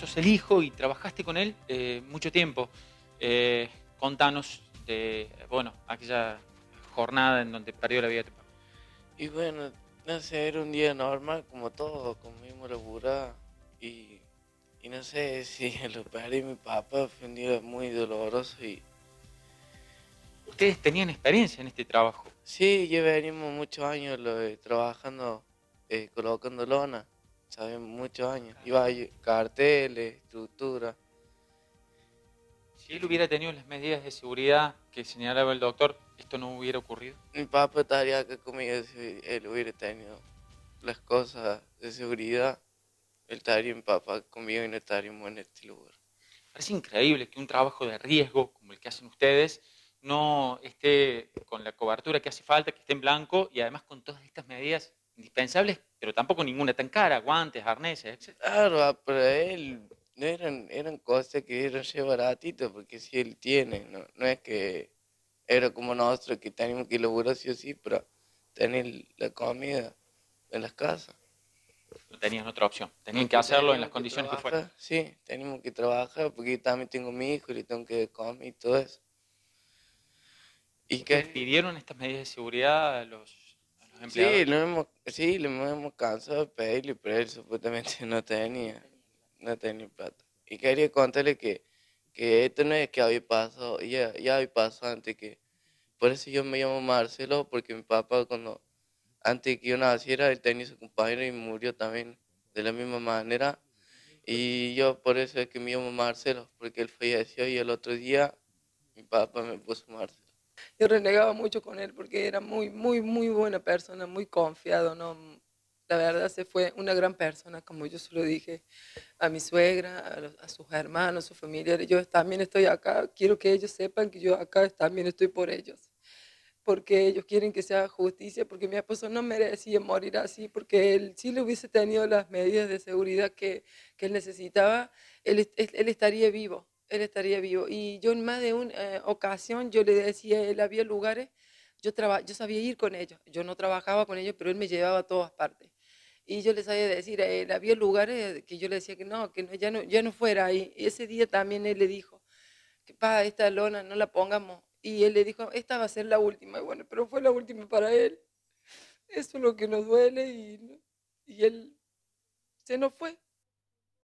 sos el hijo y trabajaste con él mucho tiempo. Contanos de, bueno, aquella jornada en donde perdió la vida tu papá. Y bueno, no sé, era un día normal como todo, con mismo laburar y, y no sé si lo perdí mi papá, fue un día muy doloroso y Ustedes tenían experiencia en este trabajo. sí, ya venimos muchos años trabajando, colocando lona, sabemos, muchos años, iba a carteles, estructura. Si él hubiera tenido las medidas de seguridad que señalaba el doctor, esto no hubiera ocurrido. Mi papá estaría acá conmigo si él hubiera tenido las cosas de seguridad, él estaría mi papá conmigo y no estaríamos en este lugar. Parece increíble que un trabajo de riesgo como el que hacen ustedes no esté con la cobertura que hace falta, que esté en blanco y además con todas estas medidas indispensables, pero tampoco ninguna tan cara, guantes, arneses, etc. Claro, para él no eran cosas que eran re baratitas, porque si él tiene, no es que era como nosotros que tenemos que laburar sí o sí para tener la comida en las casas. No tenían otra opción, tenían que Porque hacerlo en las teníamos que condiciones que fueran. trabajar, sí, tenemos que trabajar porque yo también tengo mi hijo y le tengo que comer y todo eso. Y ¿Ustedes que pidieron estas medidas de seguridad a los sí, empleadores? sí, le hemos cansado de pedirle, pero él supuestamente no tenía plata. Y quería contarle que esto no es que había pasado, ya había pasado antes que, por eso yo me llamo Marcelo, porque mi papá antes que yo naciera, él tenía su compañero y murió también de la misma manera. Y yo por eso es que me llamo Marcelo, porque él falleció y el otro día mi papá me puso Marcelo. Yo renegaba mucho con él porque era muy, muy, muy buena persona, muy confiado, ¿no? La verdad se fue una gran persona, como yo se lo dije a mi suegra, a sus hermanos, a sus familiares. Yo también estoy acá, quiero que ellos sepan que yo acá también estoy por ellos, porque ellos quieren que se haga justicia, porque mi esposo no merecía morir así, porque él si le hubiese tenido las medidas de seguridad que él necesitaba, él estaría vivo, él estaría vivo. Y yo en más de una ocasión yo le decía, él había lugares, yo sabía ir con ellos, yo no trabajaba con ellos, pero él me llevaba a todas partes. Y yo les sabía decir, él había lugares que yo le decía que no, ya no fuera ahí. Y ese día también él le dijo, que pa, esta lona no la pongamos. Y él le dijo, esta va a ser la última. Y bueno, pero fue la última para él. Eso es lo que nos duele y él se nos fue.